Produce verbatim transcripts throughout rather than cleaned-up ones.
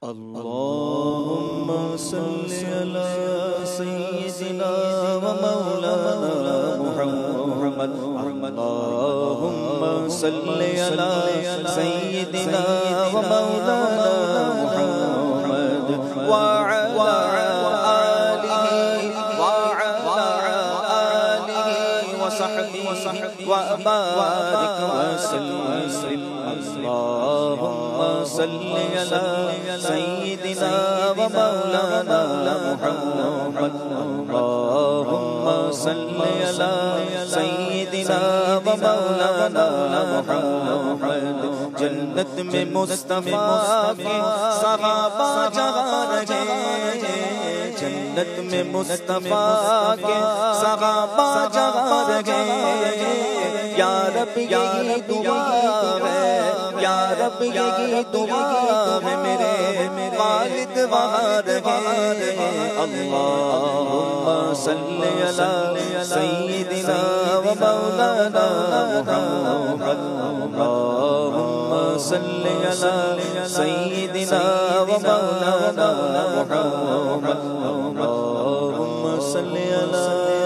اللهم صل على سيدنا ومولانا محمد اللهم صل على سيدنا ومولانا محمد وعلى آله وعلى آله وصحبه وبارك وسلم اللهم صل على سيدنا ومولانا محمد اللهم صل على سيدنا ومولانا محمد جنت میں مصطفیٰ کے صحابہ جہاں رہے جنت میں مصطفیٰ کے صحابہ جہاں رہے یا رب یہی دعا ہے یا رب یہی دعا ہے میرے والد وہاں رہے اللہم صلی علی سیدنا و مولانا محمد اللہم صلی علی سیدنا و مولانا محمد اللہم صلی علی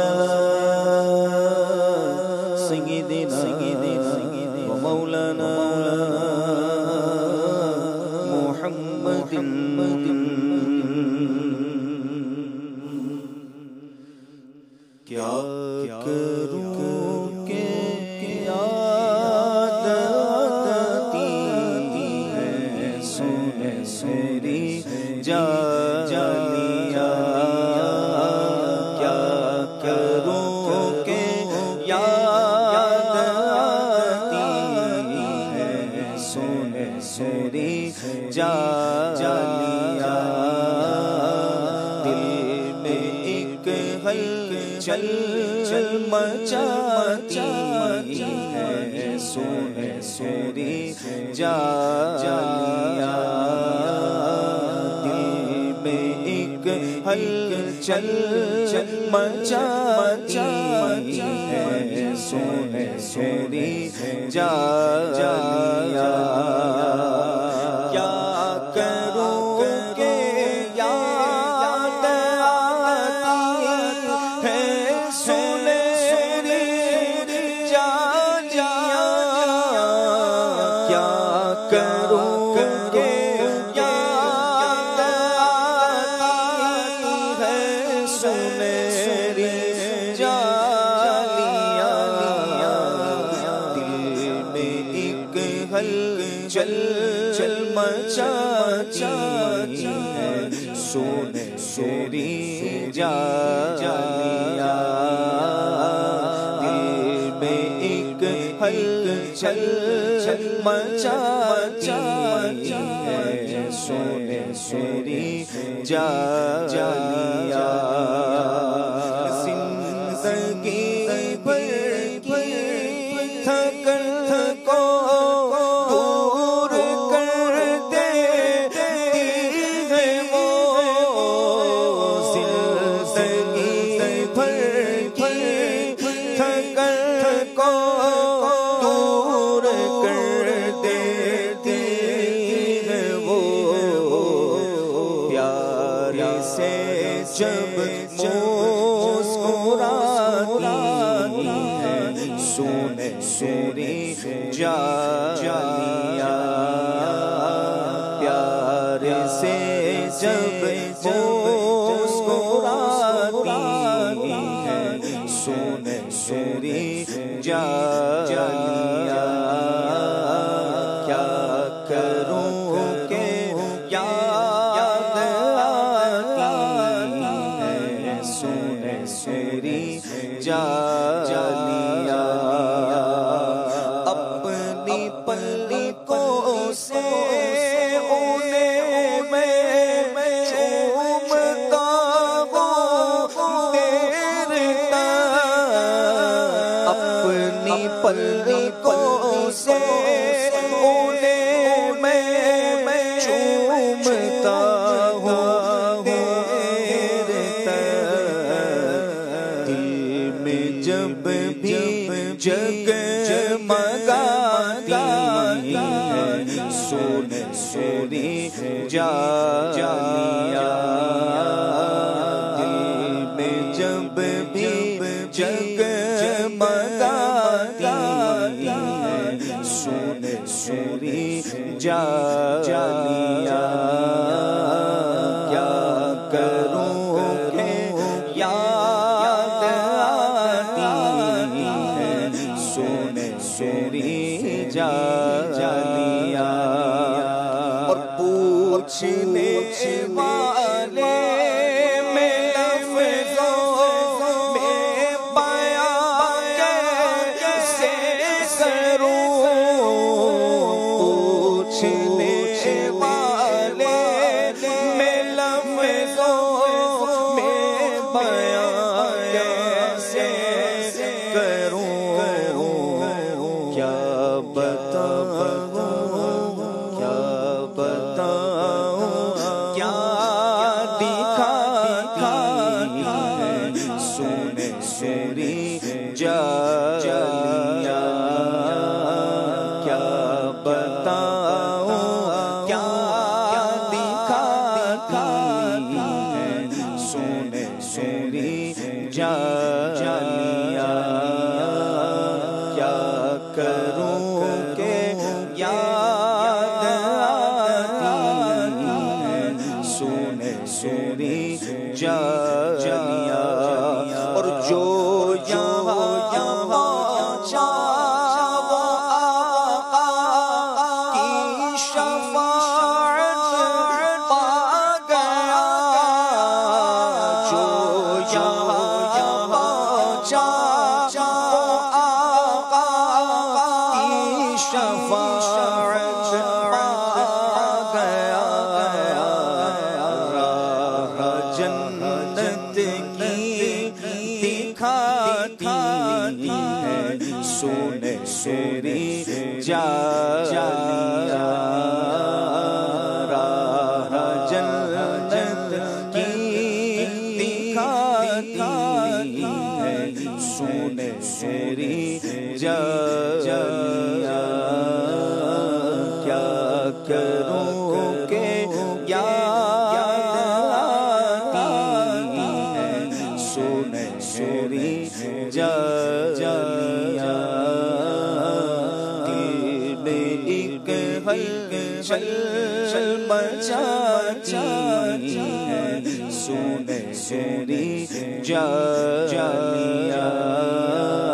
سیدنا و مولانا محمد کیا کروں کہ یاد آتی ہے سنہری جلیان کیا کروں کہ یاد آتی ہے سنہری جلیان دل میں ایک ہلچل مچاتی ہے سنہری جلیان دل میں ایک ہلچل مچاتی ہے سنہری جلیان کیا کروں کہ یاد آتی ہے سنہری جلیان کیا کروں کہ یاد آتی ہے سنہری جلیان دل میں ایک ہلچل مچاتی ہے سنہری جلیان دل میں ایک ہلچل مچاتی ہے سنہری جلیان زندگی بھر کی تھکن کو دور کر دیتی ہے وہ زندگی بھر کی تھکن کو دور کر دیتی ہے وہ پیار سے جب مسکراتی ہے سنہری جلیان پیار سے جب مسکراتی ہے سنہری جلیان کیا کروں کہ یاد آتی ہے سنہری جلیان اپنی پلکوں سے انہیں میں چومتا ہوں دیر تک اپنی پلکوں جالیاں دل میں جب بھی جگمگاتی ہیں سنہری جالیاں کیا کروں کہ یاد آتی ہیں سنہری جالیاں اور پوچھنے والے میں لفظوں میں بیان کیسے کروں پوچھنے والے میں لفظوں میں بیان کیسے کروں کیا بتاؤں کیا بتاؤں کیا دکھاتی ہیں سنہری جالیاں کیا بتاؤں کیا دکھاتی ہیں سنہری جالیاں کیا کروں کہ یاد آتی ہیں سنہری جالیاں اور جو یہاں یہاں چاہو آقا کی شفاعت پا گیا جو یہاں یہاں چاہو آقا کی شفاعت پا گیا راہ جنت کی دکھاتی ہیں سنہری جالیاں راہ جنت کی دکھاتی ہیں سنہری جالیاں کیا کروں کہ یاد آتی ہیں سنہری جالیاں دل میں ایک ہلچل مچاتی ہیں سنہری جالیاں